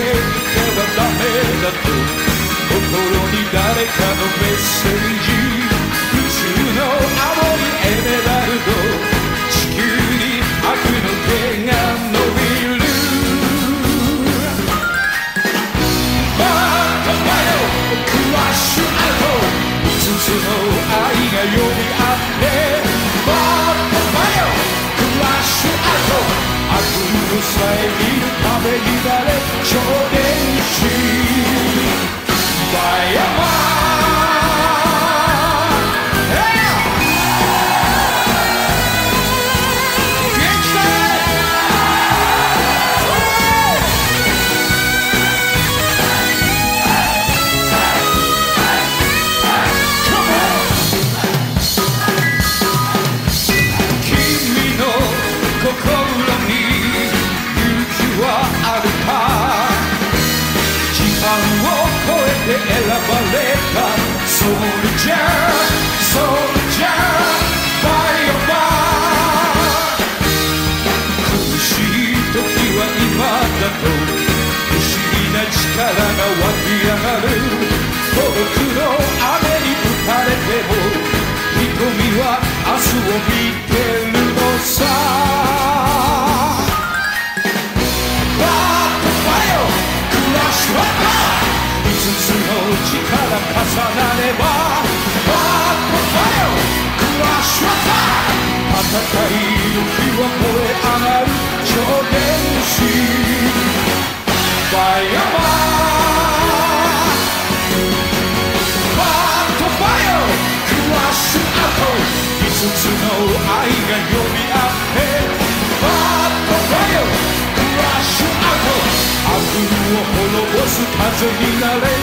はダメだと心に誰かのメッセージ宇宙の青いエメラルド地球に悪の手が伸びるバットマヨクラッシュアウト5つの愛が呼び合ってバットマヨクラッシュアウト悪のさえ見るためになれ超電子バイヤマ選ばれたソルジャーソルジャーバイオバー苦しい時は今だと不思議な力が湧き上がる孤独の雨に打たれても瞳は明日を見てるのさバットファイオクラッシュアッパー5つの力重なればバットファイオクラッシュアタック戦いの火は燃え上がる超電子バイヤマバットファイオクラッシュアウト5つの愛が呼び合ってバットファイオクラッシュアウト悪を滅ぼす風になれ